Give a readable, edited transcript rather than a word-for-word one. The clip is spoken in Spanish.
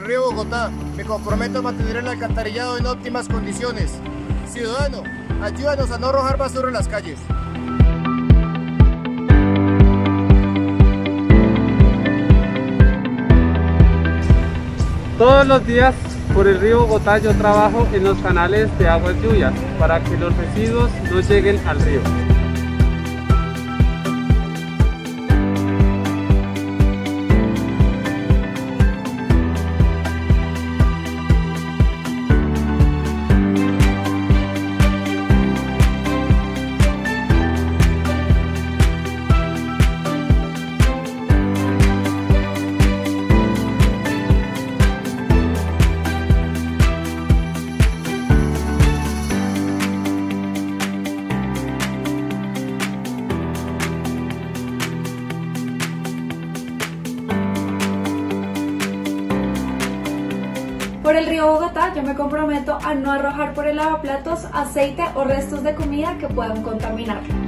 río Bogotá, me comprometo a mantener el alcantarillado en óptimas condiciones. Ciudadano, ayúdanos a no arrojar basura en las calles. Todos los días por el río Bogotá yo trabajo en los canales de aguas lluvias para que los residuos no lleguen al río. Por el río Bogotá yo me comprometo a no arrojar por el lavaplatos aceite o restos de comida que puedan contaminar.